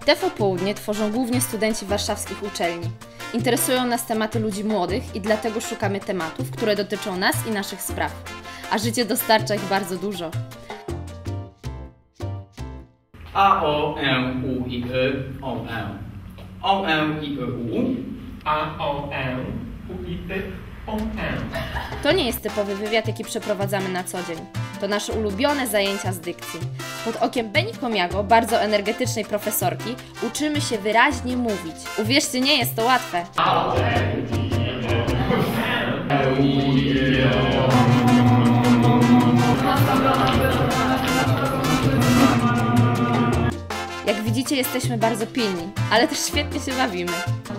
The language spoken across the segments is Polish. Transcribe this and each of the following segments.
TV Południe tworzą głównie studenci warszawskich uczelni. Interesują nas tematy ludzi młodych i dlatego szukamy tematów, które dotyczą nas i naszych spraw. A życie dostarcza ich bardzo dużo. A, O, M, U, I, Y, O, M. O, M, I, Y, U. A, O, M, U, I, Y, O, M. To nie jest typowy wywiad, jaki przeprowadzamy na co dzień. To nasze ulubione zajęcia z dykcji. Pod okiem Beni Komiago, bardzo energetycznej profesorki, uczymy się wyraźnie mówić. Uwierzcie, nie jest to łatwe. Jak widzicie, jesteśmy bardzo pilni, ale też świetnie się bawimy.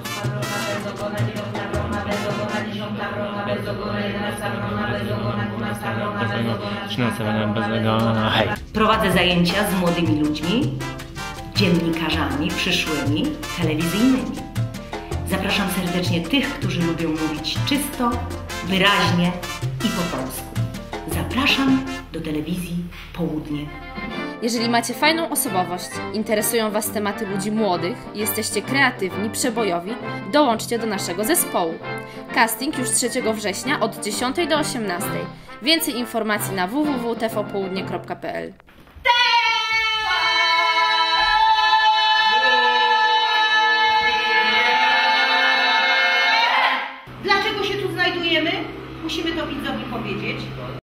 Prowadzę zajęcia z młodymi ludźmi, dziennikarzami przyszłymi, telewizyjnymi. Zapraszam serdecznie tych, którzy lubią mówić czysto, wyraźnie i po polsku. Zapraszam do telewizji Południe. Jeżeli macie fajną osobowość, interesują Was tematy ludzi młodych, jesteście kreatywni, przebojowi, dołączcie do naszego zespołu. Casting już 3 września od 10 do 18. Więcej informacji na www.tvpołudnie.pl.